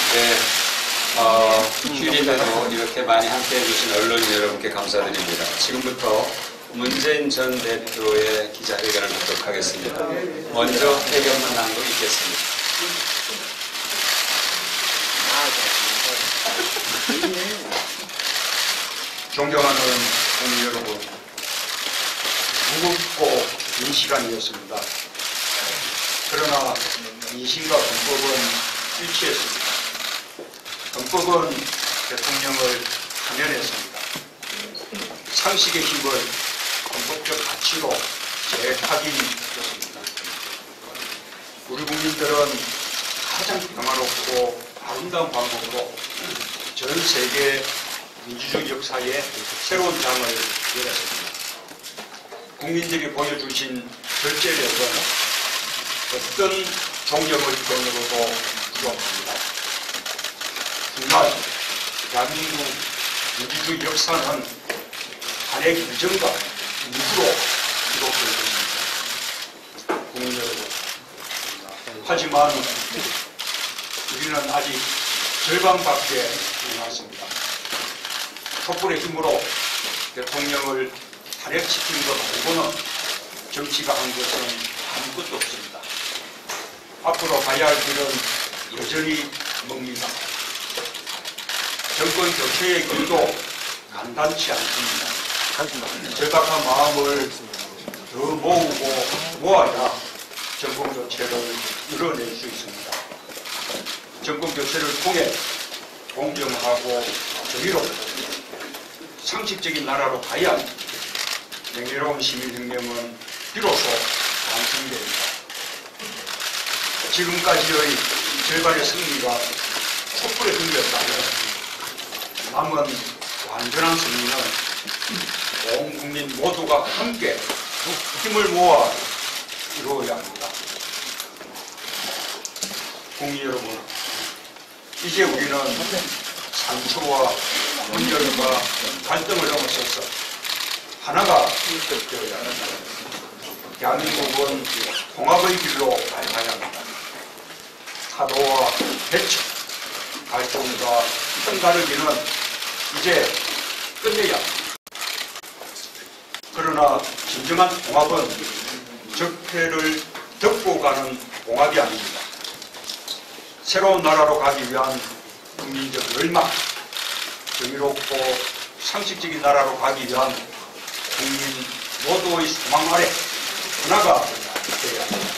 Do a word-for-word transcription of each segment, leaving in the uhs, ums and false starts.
네, 어, 휴일인데도 이렇게 많이 함께해 주신 언론인 여러분께 감사드립니다. 지금부터 문재인 전 대표의 기자회견을 갖도록 하겠습니다. 먼저 회견문 낭독 있겠습니다. 존경하는 국민 여러분, 무겁고 긴 시간이었습니다. 그러나 민심과 헌법은 일치했습니다. 헌법은 대통령을 파면했습니다. 상식의 힘을 헌법적 가치로 재확인했습니다. 우리 국민들은 가장 평화롭고 아름다운 방법으로 전 세계 민주주의 역사에 새로운 장을 열었습니다. 국민들이 보여주신 절제력은 어떤 종교물건으로도 부족합니다. 정말 대한민국 민주주의 역사는 탄핵 일정과 민주로 기록될 것입니다. 국민 여러분, 하지만 우리는 아직 절반밖에 못 나왔습니다. 촛불의 힘으로 대통령을 탄핵시키는 것 말고는 정치가 한 것은 아무것도 없습니다. 앞으로 가야 할 길은 여전히 멉니다. 정권 교체의 길도 간단치 않습니다. 절박한 마음을 더 모으고 모아야 정권 교체를 이뤄낼 수 있습니다. 정권 교체를 통해 공정하고 정의롭고 상식적인 나라로 가야 명예로운 시민혁명은 비로소 완성됩니다. 지금까지의 절반의 승리가 촛불의 승리였다면 남은 완전한 승리는 온 국민 모두가 함께 힘을 모아 이루어야 합니다. 국민 여러분, 이제 우리는 상처와 분열과 갈등을 넘어서서 하나가 되어야 합니다. 대한민국은 통합의 길로 가야 합니다. 타도와 배척, 갈등과 편가르기는 이제 끝내야 합니다. 그러나 진정한 통합은 적폐를 덮고 가는 봉합이 아닙니다. 새로운 나라로 가기 위한 국민적 열망, 정의롭고 상식적인 나라로 가기 위한 국민 모두의 소망 아래 하나가 되어야 합니다.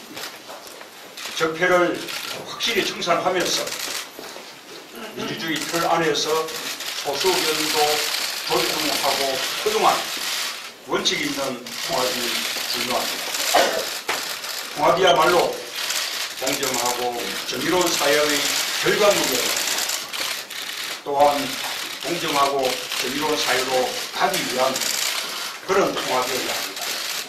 적폐를 확실히 청산하면서 민주주의 틀 안에서 소수 의견도 존중하고 허용한 원칙이 있는 통합이 중요합니다. 통합이야말로 공정하고 정의로운 사회의 결과물이옵니다. 또한 공정하고 정의로운 사회로 가기 위한 그런 통합이어야 합니다.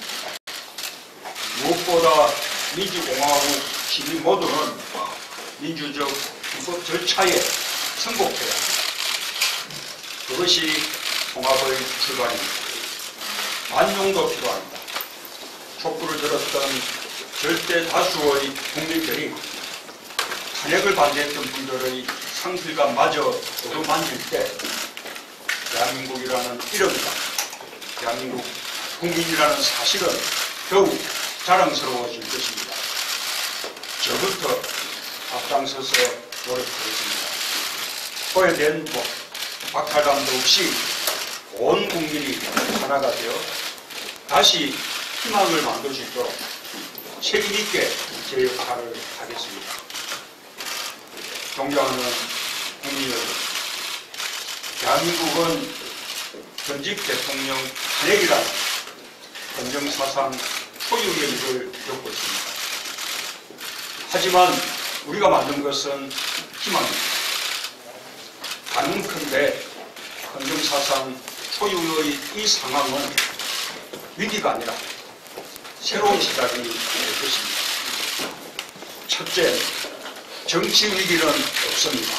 무엇보다 민주공화국 시민 모두는 민주적 헌법 절차에 승복해야 합니다. 그것이 통합의 출발입니다. 만용도 필요합니다. 촛불을 들었던 절대 다수의 국민들이 탄핵을 반대했던 분들의 상실감마저 얻어만질 때 대한민국이라는 이름과 대한민국 국민이라는 사실은 더욱 자랑스러워질 것입니다. 저부터 앞장서서 노력하겠습니다. 소외된 법, 박탈감도 없이 온 국민이 하나가 되어 다시 희망을 만들 수 있도록 책임있게 제 역할을 하겠습니다. 존경하는 국민 여러분, 대한민국은 전직 대통령 탄핵이라는 헌정사상 초유의 일을 겪고 있습니다. 하지만 우리가 만든 것은 희망입니다. 가능컨대 헌정사상 초유의 이 상황은 위기가 아니라 새로운 시작이 될 것입니다. 첫째, 정치 위기는 없습니다.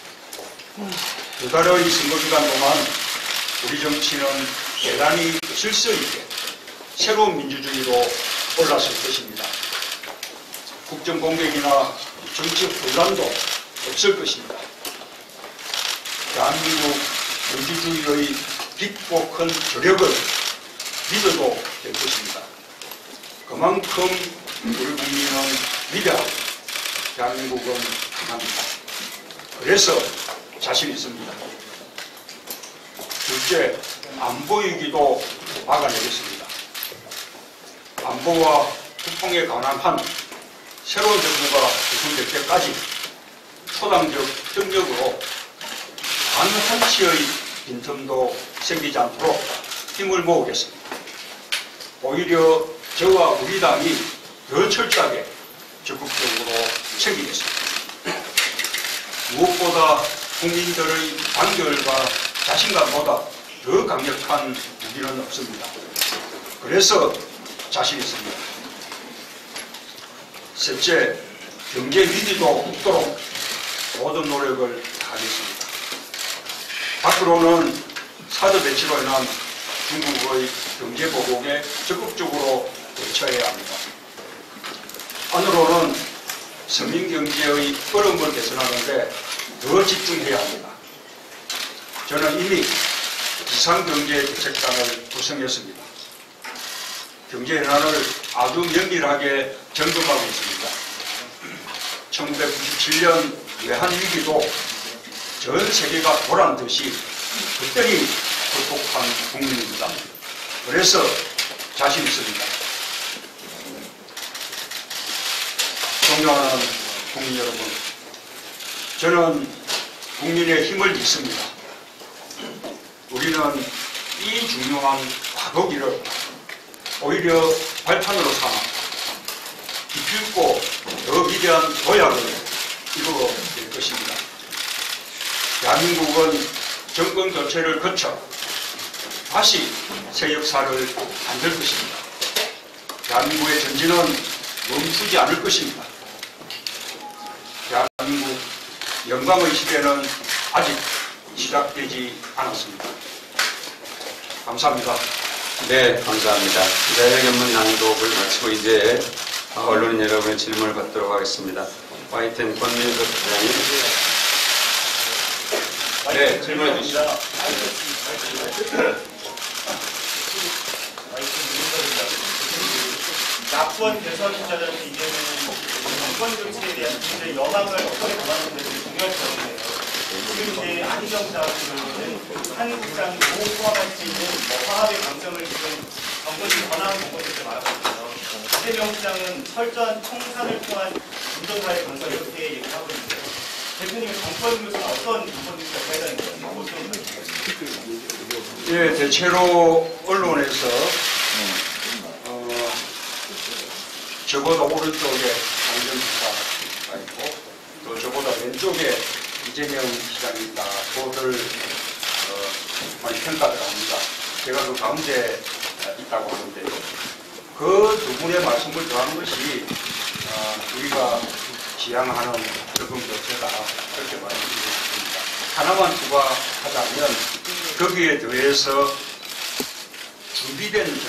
두 달의 선거기간 동안 우리 정치는 대단히 질서 있게 새로운 민주주의로 올랐을 것입니다. 국정 공백이나 정치 혼란도 없을 것입니다. 대한민국 민주주의의 깊고 큰 저력을 믿어도 될 것입니다. 그만큼 우리 국민은 위대하고 대한민국은 강합니다. 그래서 자신 있습니다. 둘째, 안 보이기도 막아내겠습니다. 안보와 국방에 관한 한 새로운 정부가 구성될 때까지 초당적 협력으로 단 한치의 빈틈도 생기지 않도록 힘을 모으겠습니다. 오히려 저와 우리 당이 더 철저하게 적극적으로 챙기겠습니다. 무엇보다 국민들의 단결과 자신감보다 더 강력한 무기는 없습니다. 그래서 자신 있습니다. 셋째, 경제 위기도 없도록 모든 노력을 다하겠습니다. 밖으로는 사드 배치로 인한 중국의 경제 보복에 적극적으로 대처해야 합니다. 안으로는 서민 경제의 어려움을 개선하는 데 더 집중해야 합니다. 저는 이미 비상경제대책단을 구성했습니다. 경제 현안을 아주 면밀하게 점검하고 있습니다. 천구백구십칠 년 외환 위기도 전 세계가 보란 듯이 그때니 극복한 국민입니다. 그래서 자신 있습니다. 존경하는 국민 여러분, 저는 국민의 힘을 믿습니다. 우리는 이 중요한 과도기를 오히려 발판으로 삼아 깊고 더 위대한 도약을 이루어낼 것입니다. 대한민국은 정권 교체를 거쳐 다시 새 역사를 만들 것입니다. 대한민국의 전진은 멈추지 않을 것입니다. 대한민국 영광의 시대는 아직 시작되지 않았습니다. 감사합니다. 네, 감사합니다. 기자회견문 낭독을 마치고 이제 언론인 여러분의 질문을 받도록 하겠습니다. 화이튼 권민석 부장님. 네, 질문해 주시죠. 야권 대선 주자들한테 이제는 정권 교체에 대한 굉장히 여망을 어떻게 담아내는 게 중요할 것 같아요. 지금 이제 안희정 장관은 한국당 모 포함할 수 있는 뭐 화합의 강점을 지금 정권이 권하는 정권들을 말하거든요. 이재명 시장은 철저한 청산을 통한 운동사의 강점 이렇게 얘기를 하고 있는데 대표님의 정권 교체는 어떤 정권들과 해당이 예, 대체로 언론에서 어, 저보다 오른쪽에 안전 지사가 있고 또 저보다 왼쪽에 이재명 시장이 있다. 그거를 어, 많이 평가를 합니다. 제가 그 가운데 있다고 하는데 그 두 분의 말씀을 더하는 것이 어, 우리가 지향하는 적응 교체다. 그렇게 말씀드리고 싶습니다. 하나만 추가하자면 거기에 더해서 준비된 적응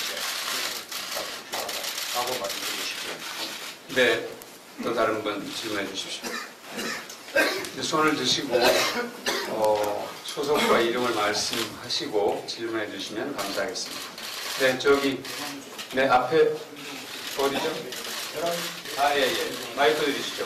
교체라고 말씀드리고 싶습니다. 네, 또 다른 분 질문해 주십시오. 손을 드시고 어, 소속과 이름을 말씀하시고 질문해 주시면 감사하겠습니다. 네, 저기 네 앞에 어디죠? 아, 예, 예. 마이크 드리시죠.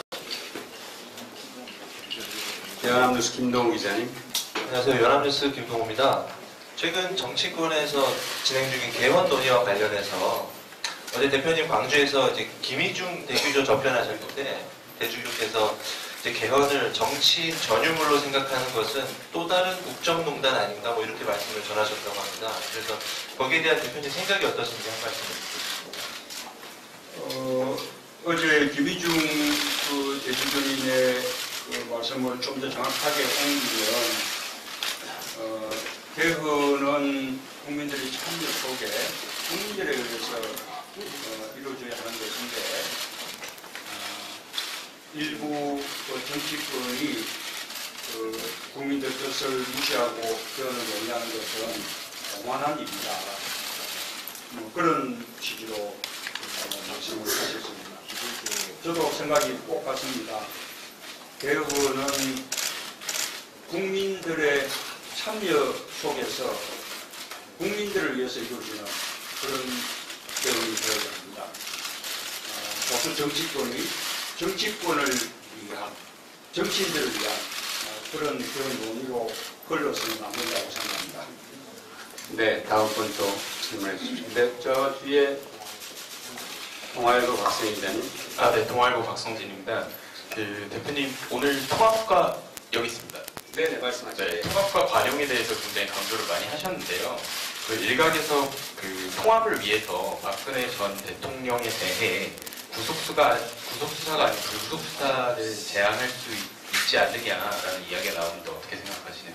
연합뉴스 김동우 기자님. 안녕하세요. 연합뉴스 김동우입니다. 최근 정치권에서 진행 중인 개헌 논의와 관련해서 어제 대표님 광주에서 이제 김희중 대규조 접견하셨을 때 대주교께서 이제 개헌을 정치인 전유물로 생각하는 것은 또 다른 국정농단 아닌가 뭐 이렇게 말씀을 전하셨다고 합니다. 그래서 거기에 대한 대표님 생각이 어떠신지 한 말씀 해주시겠습니다. 어, 어제 김희중 그 대주교님의 그 말씀을 좀 더 정확하게 옮기면 어, 개헌은 국민들의 참여 속에 국민들에 의해서 어, 이루어져야 하는 것인데 어, 일부 그 정치권이 그 국민들 뜻을 무시하고 개헌을 논의하는 것은 오만한 일이다. 뭐 그런 취지로 어, 말씀을 하셨습니다. 저도 생각이 똑같습니다. 개헌은 국민들의 참여 속에서 국민들을 위해서 이루어지는 그런 개헌이 되어야 합니다. 어, 보수 정치권이 정치권을 위한, 정치인들을 위한 어, 그런 개헌 논의로 걸러서는 안 된다고 생각합니다. 네, 다음 분 또 질문해 주십시오. 네, 저 뒤에 동아일보 박성희 기자님. 아, 네, 동아일보 박성진입니다. 그 대표님 오늘 통합과 여기 있습니다. 네네, 말씀하세요. 네, 통합과 관용에 대해서 굉장히 강조를 많이 하셨는데요. 그 일각에서 그 통합을 위해서 박근혜 전 대통령에 대해 구속수가 구속수사가 아닌 불구속수사를 제한할 수 있지 않느냐라는 이야기가 나오는데 어떻게 생각하시는지.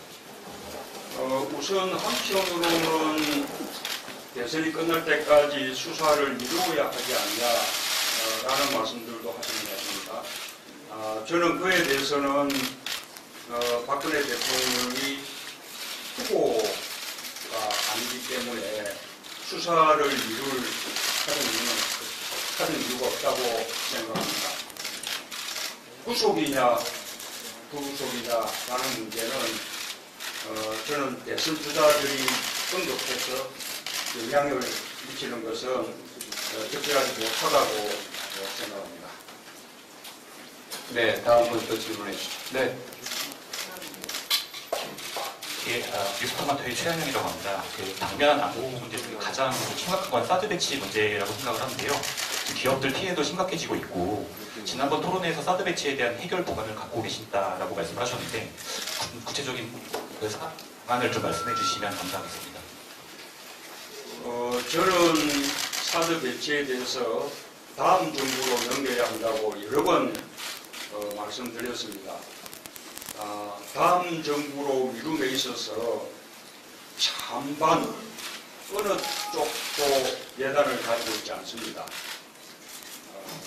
어, 우선 한편으로는 대선이 끝날 때까지 수사를 미루어야 하지 않냐라는 말씀들도 하시는 것 같습니다. 아, 저는 그에 대해서는 어, 박근혜 대통령이 후보가 아니기 때문에 수사를 미룰 하는 이유는 하는 이유가 없다고 생각합니다. 구속이냐 부구속이냐라는 문제는 어, 저는 대선 주자들이 언급해서 영향을 미치는 것은 어, 적절하지 못하다고 생각합니다. 네, 다음 분 또 질문해 주십시오. 네. 예, 아, 뉴스토마토의 최한영이라고 합니다. 그 당면 안보 문제 중에 가장 심각한 건 사드 배치 문제라고 생각을 하는데요. 기업들 피해도 심각해지고 있고 지난번 토론회에서 사드 배치에 대한 해결 방안을 갖고 계신다라고 말씀을 하셨는데 구체적인 그 사안을 좀 말씀해 주시면 감사하겠습니다. 어, 저는 사드 배치에 대해서 다음 정부로 넘겨야 한다고 여러 번 어, 말씀드렸습니다. 아, 다음 정부로 미룸에 있어서 찬반 어느 쪽도 예단을 가지고 있지 않습니다. 어,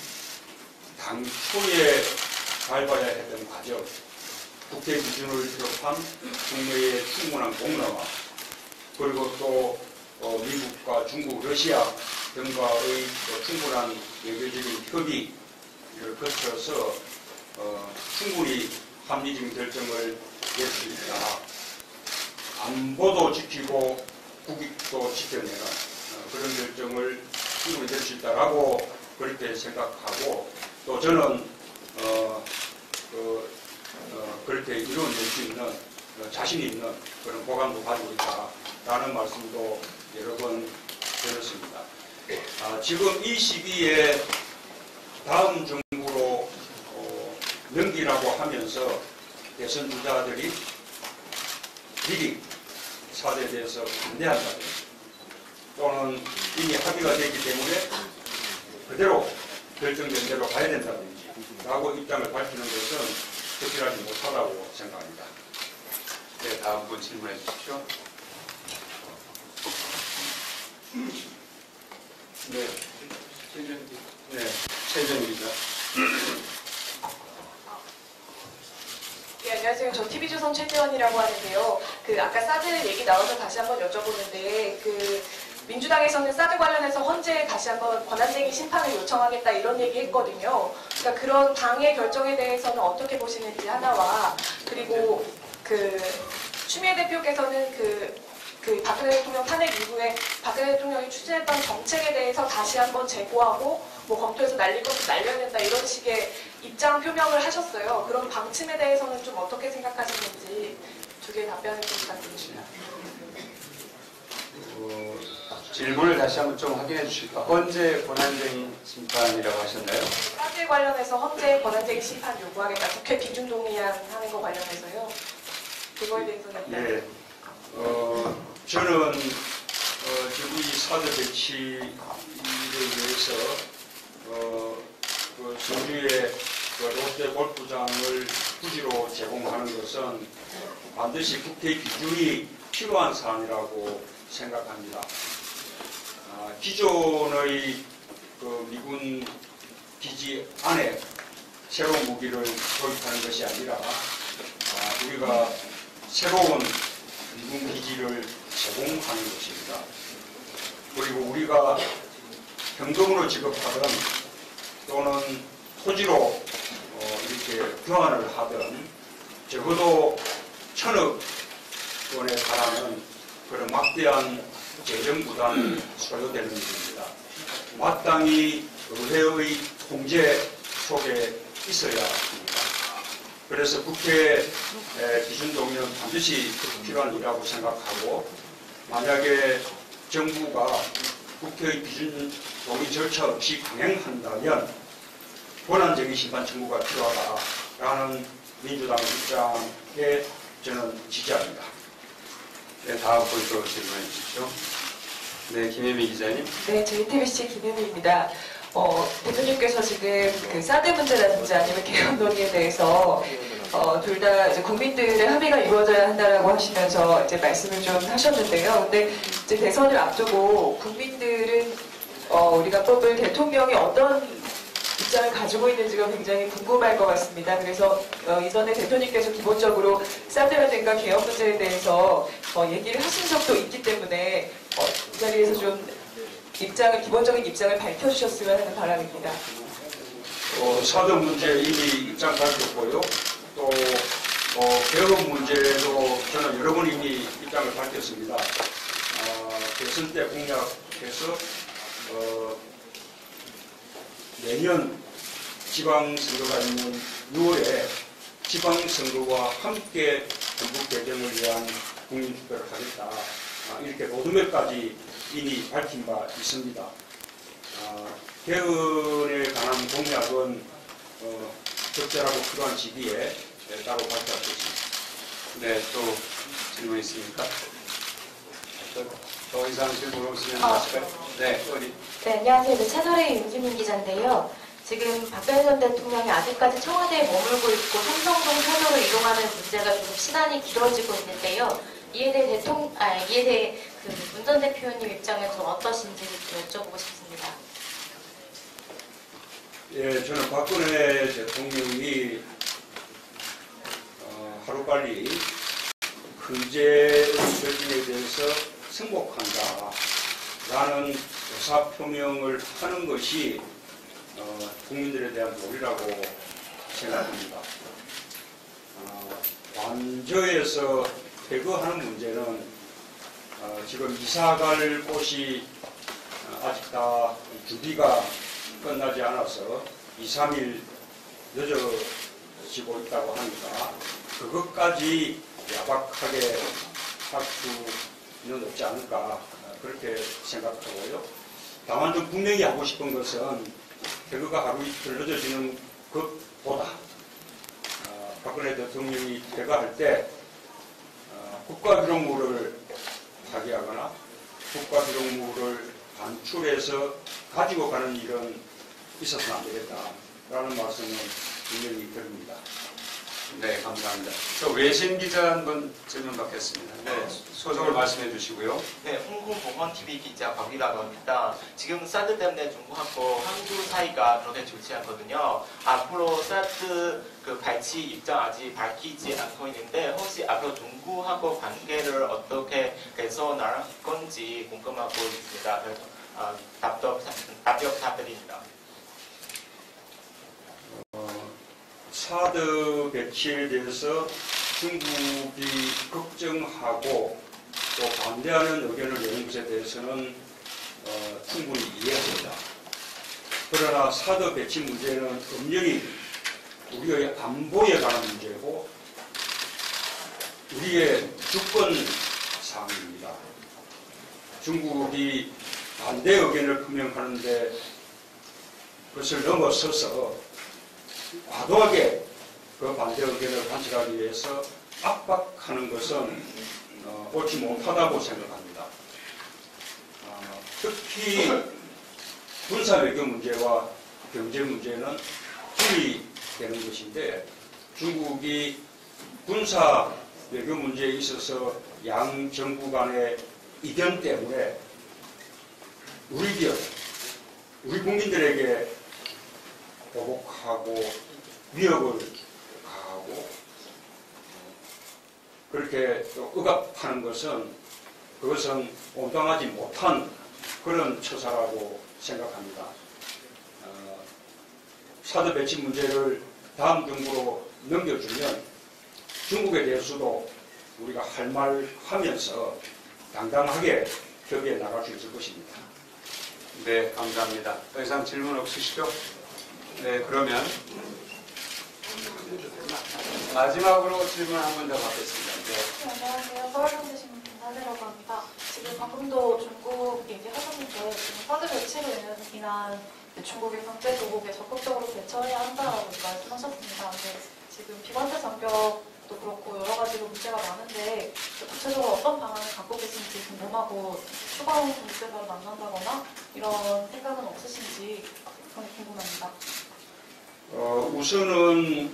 당초에 밟아야 했던 과정, 국회 기준을 비롯한 국내의 충분한 공론화, 그리고 또 어, 미국과 중국, 러시아 등과의 또 충분한 외교적인 협의를 거쳐서 어, 충분히 합리적인 결정을 낼 수 있다. 안보도 지키고 국익도 지켜내는 어, 그런 결정을 충분히 낼 수 있다라고 그렇게 생각하고 또 저는 어, 그, 어, 그렇게 이루어낼 수 있는 어, 자신 있는 그런 보관도 가지고 있다라는 말씀도 여러 번 드렸습니다. 아, 지금 이 시기에 다음 정부로 어, 넘기라고 하면서 대선 주자들이 미리 사드에 대해서 반대한다든지 또는 이미 합의가 됐기 때문에 그대로 결정된 대로 가야 된다든지 라고 입장을 밝히는 것은 적절하지 못하다고 생각합니다. 네, 다음 분 질문해 주십시오. 네, 최준, 네, 최준 기자. 네, 안녕하세요. 저 티비조선 최재원이라고 하는데요. 그 아까 사드 얘기 나와서 다시 한번 여쭤보는데 그 민주당에서는 사드 관련해서 헌재에 다시 한번 권한쟁의 심판을 요청하겠다 이런 얘기 했거든요. 그러니까 그런 당의 결정에 대해서는 어떻게 보시는지 하나와 그리고 그 추미애 대표께서는 그 그 박근혜 대통령 탄핵 이후에 박근혜 대통령이 추진했던 정책에 대해서 다시 한번 재고하고 뭐 검토해서 날릴 것도 날려야 된다 이런 식의 입장 표명을 하셨어요. 그런 방침에 대해서는 좀 어떻게 생각하시는지 두 개 답변을 좀 부탁드립니다. 어, 질문을 다시 한번 좀 확인해 주실까? 헌재 권한쟁의 심판이라고 하셨나요? 사드 관련해서 헌재 권한쟁의 심판 요구하겠다. 국회 기준 동의안 하는 거 관련해서요. 그거에 대해서는 네. 어, 저는 어, 지금 이 사드 배치를 위해서 어, 그 정주의 그 롯데 골프장을 부지로 제공하는 것은 반드시 국회 기준이 필요한 사안이라고 생각합니다. 아, 기존의 그 미군 기지 안에 새로운 무기를 도입하는 것이 아니라 아, 우리가 새로운 미군 기지를 제공하는 것입니다. 그리고 우리가 현금으로 지급하든 또는 토지로 어, 이렇게 교환을 하던 적어도 천억 원에 달하는 그런 막대한 재정 부담이 소요되는 일입니다. 마땅히 의회의 통제 속에 있어야 합니다. 그래서 국회 기준 동의는 반드시 필요한 일이라고 생각하고, 만약에 정부가 국회의 기준 동의 절차 없이 강행한다면 권한쟁의 심판 청구가 필요하다라는 민주당 입장에 저는 지지합니다. 네, 다음 포인트로 질문해 주십시오. 네, 김혜미 기자님. 네, 제이티비씨 김혜미입니다. 어, 대표님께서 지금 그 사드 문제라든지 아니면 개헌 논의에 대해서 어, 둘 다 이제 국민들의 합의가 이루어져야 한다라고 하시면서 이제 말씀을 좀 하셨는데요. 근데 이제 대선을 앞두고 국민들은 어, 우리가 뽑을 대통령이 어떤 입장을 가지고 있는지가 굉장히 궁금할 것 같습니다. 그래서 어, 이전에 대표님께서 기본적으로 사드라든가 개헌 문제에 대해서 어, 얘기를 하신 적도 있기 때문에 어, 이 자리에서 좀 입장을, 기본적인 입장을 밝혀주셨으면 하는 바람입니다. 어, 사드 문제 이미 입장 밝혔고요. 또 어, 개헌 문제도 저는 여러 번 이미 입장을 밝혔습니다. 어, 대선 때 공약해서 어, 내년 지방선거가 있는 유월에 지방선거와 함께 전국 개정을 위한 국민투표를 하겠다. 아, 이렇게 로드맵까지 이미 밝힌 바 있습니다. 아, 개헌에 관한 공약은 어, 적절하고 필요한 시기에 따로 발표하겠습니다. 네, 또 질문 있습니까? 더 이상 질문 없으면 아, 하실까요? 네, 어디? 네, 안녕하세요. 네, 채널의 윤지민 기자인데요. 지금 박근혜 전 대통령이 아직까지 청와대에 머물고 있고 삼성동 소도로 이동하는 문제가 조금 시간이 길어지고 있는데요. 이에 대해 대통령, 아, 이에 대해 그 문 전 대표님 입장은 좀 어떠신지 좀 여쭤보고 싶습니다. 예, 저는 박근혜 대통령이 어, 하루빨리 헌재 결정에 대해서 승복한다라는 의사표명을 하는 것이 어, 국민들에 대한 도리라고 생각합니다. 어, 관저에서 퇴거하는 문제는 어, 지금 이사갈 곳이 어, 아직 다 준비가 끝나지 않아서 이, 삼 일 늦어지고 있다고 하니까 그것까지 야박하게 할 수는 없지 않을까 그렇게 생각하고요. 다만 좀 분명히 하고 싶은 것은 퇴거가 하루 이틀 늦어지는 것보다 어, 박근혜 대통령이 퇴거할 때 어, 국가기록물을 파기하거나 국가기록물을 반출해서 가지고 가는 일은 있어서는 안 되겠다라는 말씀을 분명히 드립니다. 네, 감사합니다. 저 외신 기자 한 분 질문 받겠습니다. 네, 소속을 말씀해 주시고요. 네, 홍콩공원티비 기자 박이라고 합니다. 지금 사드 때문에 중국하고 한국 사이가 그렇게 좋지 않거든요. 앞으로 사드 그 발치 입장 아직 밝히지 않고 있는데 혹시 앞으로 중국하고 관계를 어떻게 개선할 건지 궁금하고 있습니다. 그래서 아, 답변 답변 부탁드립니다. 사드 배치에 대해서 중국이 걱정하고 또 반대하는 의견을 내는 것에 대해서는 어, 충분히 이해합니다. 그러나 사드 배치 문제는 엄연히 우리의 안보에 관한 문제고 우리의 주권 사항입니다. 중국이 반대 의견을 표명하는데 그것을 넘어서서 과도하게 그 반대 의견을 관철하기 위해서 압박하는 것은 어, 옳지 못하다고 생각합니다. 어, 특히 군사 외교 문제와 경제 문제는 분리되는 것인데 중국이 군사 외교 문제에 있어서 양 정부 간의 이견 때문에 우리 기업, 우리 국민들에게 보복하고 위협을 가하고 그렇게 또 억압하는 것은 그것은 온당하지 못한 그런 처사라고 생각합니다. 어, 사드 배치 문제를 다음 정부로 넘겨주면 중국에 대해서도 우리가 할 말 하면서 당당하게 협의해 나갈 수 있을 것입니다. 네, 감사합니다. 더 이상 질문 없으시죠? 네, 그러면 마지막으로 질문 한 번 더 받겠습니다. 네. 네, 안녕하세요. 서울경제신문 김나래라고 합니다. 지금 방금도 중국 얘기하셨는데 지금 사드 배치로 인한 중국의 경제 도곡에 적극적으로 대처해야 한다라고 말씀하셨습니다. 근데 지금 비관세 장벽도 그렇고 여러 가지로 문제가 많은데 구체적으로 어떤 방안을 갖고 계신지 궁금하고 추가 공세를 만난다거나 이런 생각은 없으신지 궁금합니다. 어, 우선은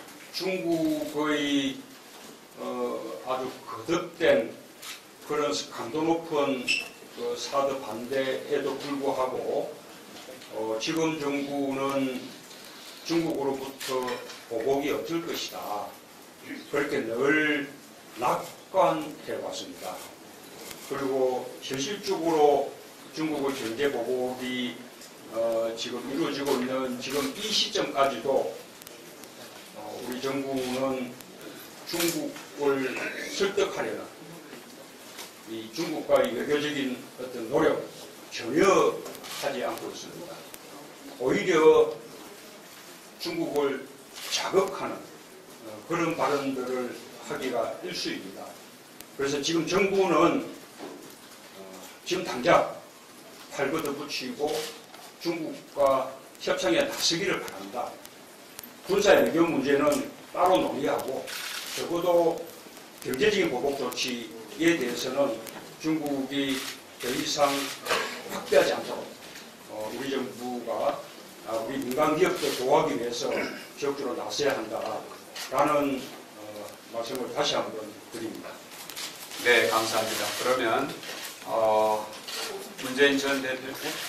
중국의 어, 아주 거듭된 그런 강도 높은 그 사드 반대에도 불구하고 어, 지금 정부는 중국으로부터 보복이 없을 것이다. 그렇게 늘 낙관해 왔습니다. 그리고 현실적으로 중국의 경제 보복이 어, 지금 이루어지고 있는 지금 이 시점까지도 어, 우리 정부는 중국을 설득하려는 이 중국과의 외교적인 어떤 노력 전혀 하지 않고 있습니다. 오히려 중국을 자극하는 어, 그런 발언들을 하기가 일쑤입니다. 그래서 지금 정부는 어, 지금 당장 팔 걷어붙이고 중국과 협상에 나서기를 바랍니다. 군사 외교 문제는 따로 논의하고 적어도 경제적인 보복 조치에 대해서는 중국이 더 이상 확대하지 않도록 어, 우리 정부가 아, 우리 민간 기업도 도와하기 위해서 적극적으로 나서야 한다라는 어, 말씀을 다시 한번 드립니다. 네, 감사합니다. 그러면 어, 문재인 전 대표,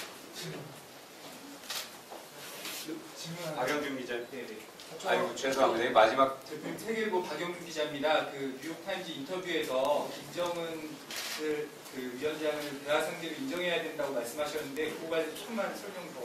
박영준 기자. 아이고 죄송합니다. 마지막 대표님 세계일보 박영준 기자입니다. 그 뉴욕타임즈 인터뷰에서 김정은을 그 위원장을 대화 상대로 인정해야 된다고 말씀하셨는데 그거에 대해서 조금만 설명 더.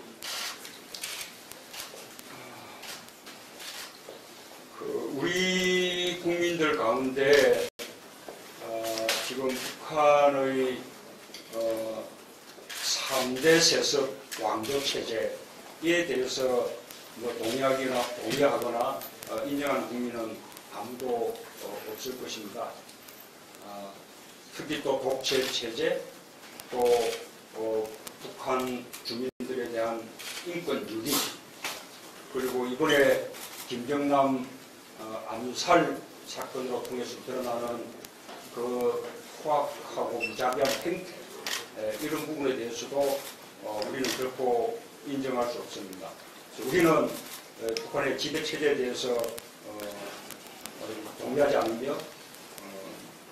그 우리 국민들 가운데 어, 지금 북한의 어, 삼 대 세습 왕조 체제에 대해서 뭐 동의하거나 동의하거나 어, 인정하는 국민은 아무도 어, 없을 것입니다. 어, 특히 또 독재 체제, 또 어, 북한 주민들에 대한 인권 유리, 그리고 이번에 김정남 어, 암살 사건으로 통해서 드러나는 그 포악하고 무자비한 행태, 에, 이런 부분에 대해서도 어, 우리는 결코 인정할 수 없습니다. 우리는 북한의 지배체제에 대해서 어, 동의하지 않으며 어,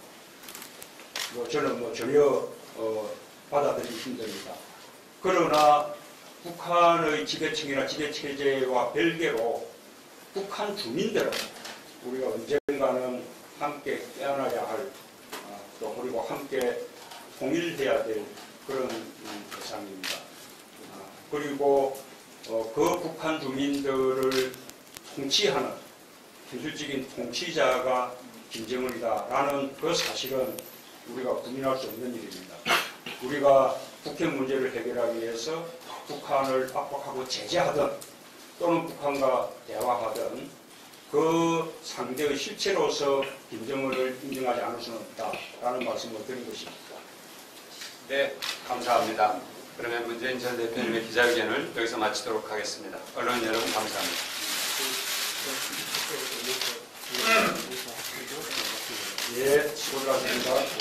뭐 저는 뭐 전혀 어, 받아들이기 힘듭니다. 그러나 북한의 지배층이나 지배체제와 별개로 북한 주민들은 우리가 언젠가는 함께 깨어나야 할, 어, 또 그리고 함께 통일돼야 될 그런 음, 대상입니다. 어, 그리고 어, 그 북한 주민들을 통치하는 현실적인 통치자가 김정은이다라는 그 사실은 우리가 부인할 수 없는 일입니다. 우리가 북핵 문제를 해결하기 위해서 북한을 압박하고 제재하든 또는 북한과 대화하든 그 상대의 실체로서 김정은을 인정하지 않을 수는 없다라는 말씀을 드린 것입니다. 네, 감사합니다. 그러면 문재인 전 대표님의 기자회견을 여기서 마치도록 하겠습니다. 언론 여러분 감사합니다. 예, 수고하셨습니다.